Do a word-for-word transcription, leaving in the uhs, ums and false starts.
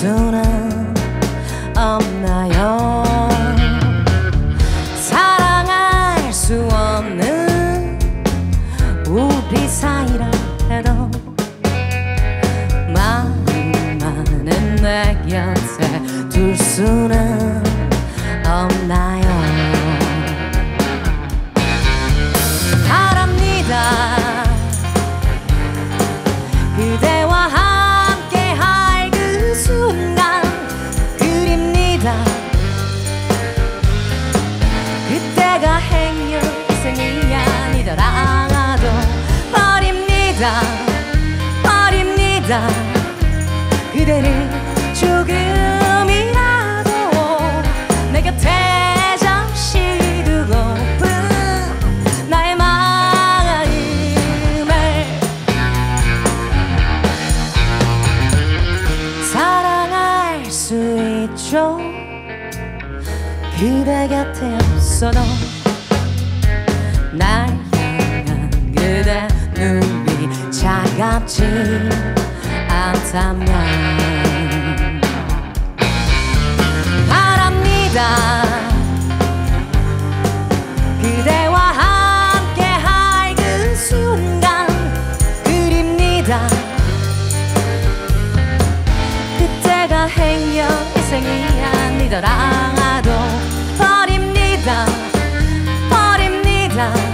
수는 없나요? 사랑할 수 없는 우리 사이라 해도 마음만은 내 곁에 둘 수는 없나요? 바랍니다. 그대와 함께 할 그 순간 그립니다. 그때가 행여생이 아니더라도 버립니다. 버립니다. 그대를 조금이라도 내 곁에 잠시 두고픈 나의 마음을 사랑할 수 있죠. 그대 곁에 없어도 날 향한 그대 눈이 차갑지 않다면 바랍니다. 그대와 함께 할 그 순간 그립니다. 그때가 행여 인생이 아니더라도 버립니다. 버립니다.